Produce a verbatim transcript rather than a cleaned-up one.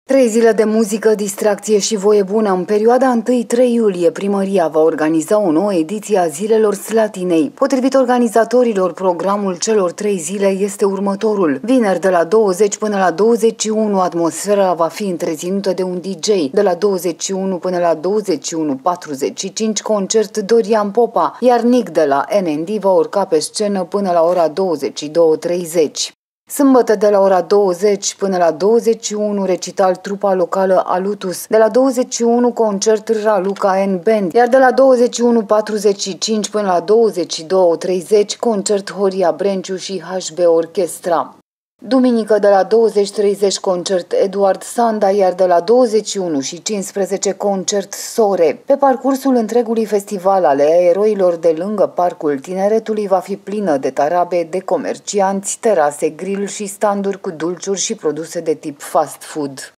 Trei zile de muzică, distracție și voie bună. În perioada întâi trei iulie, primăria va organiza o nouă ediție a Zilelor Slatinei. Potrivit organizatorilor, programul celor trei zile este următorul. Vineri de la douăzeci până la douăzeci și unu, atmosfera va fi întreținută de un D J. De la douăzeci și unu până la douăzeci și unu patruzeci și cinci, concert Dorian Popa, iar Nick de la N and D va urca pe scenă până la ora douăzeci și două treizeci. Sâmbătă de la ora douăzeci până la douăzeci și unu, recital trupa locală Alutus, de la douăzeci și unu concert Raluca N Band, iar de la douăzeci și unu patruzeci și cinci până la douăzeci și două treizeci concert Horia Brenciu și H B Orchestra. Duminică de la douăzeci treizeci concert Eduard Sanda, iar de la douăzeci și unu și cincisprezece concert Sore. Pe parcursul întregului festival ale eroilor de lângă Parcul Tineretului va fi plină de tarabe, de comercianți, terase, grill și standuri cu dulciuri și produse de tip fast food.